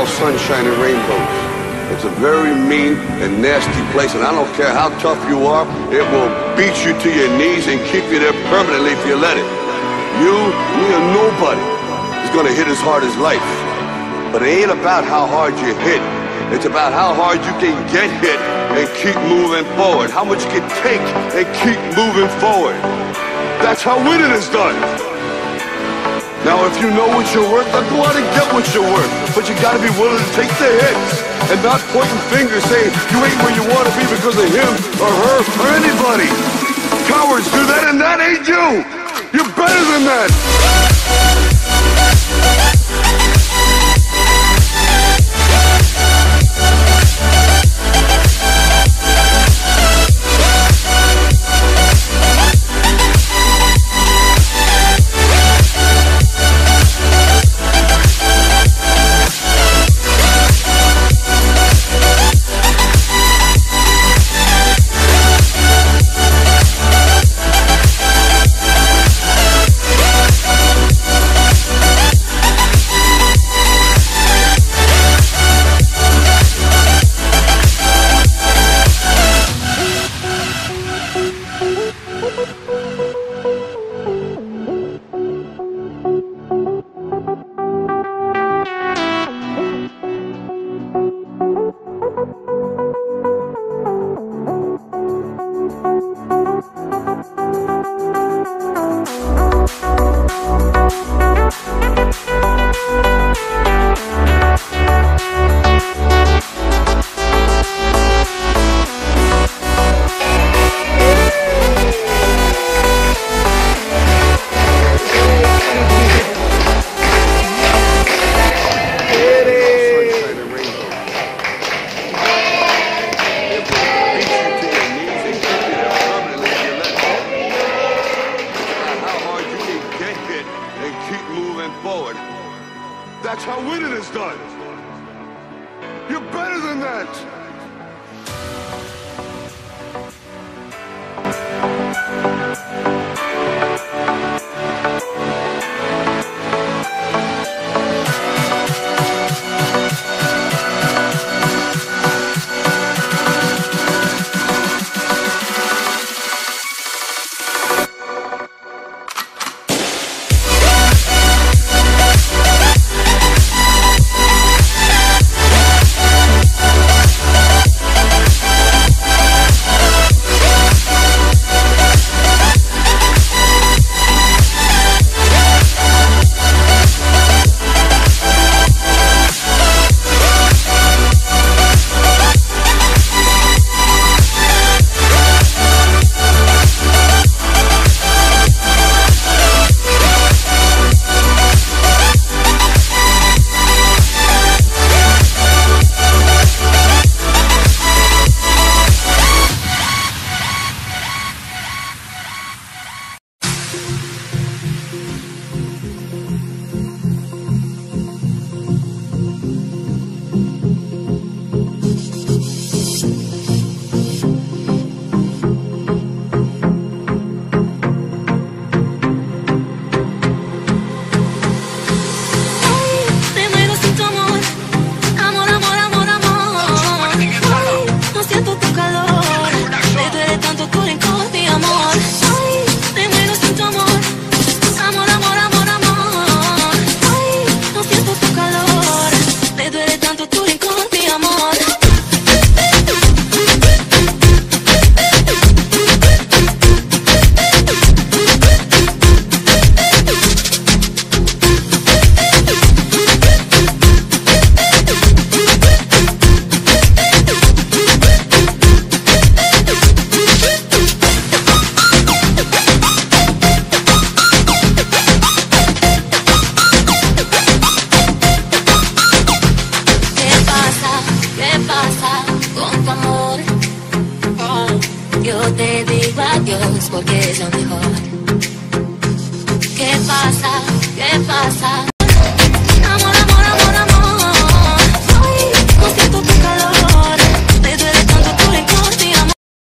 call Sunshine and Rainbows. It's a very mean and nasty place, and I don't care how tough you are, it will beat you to your knees and keep you there permanently if you let it. You, me, or nobody is gonna hit as hard as life. But it ain't about how hard you hit. It's about how hard you can get hit and keep moving forward. How much you can take and keep moving forward. That's how winning is done. Now, if you know what you're worth, then go out and get what you're worth. But you gotta be willing to take the hits and not pointing fingers saying you ain't where you want to be because of him or her or anybody. Cowards do that, and that ain't you. You're better than that. That's how winning is done. You're better than that. Yo te digo adiós porque es lo mejor. ¿Qué pasa? ¿Qué pasa?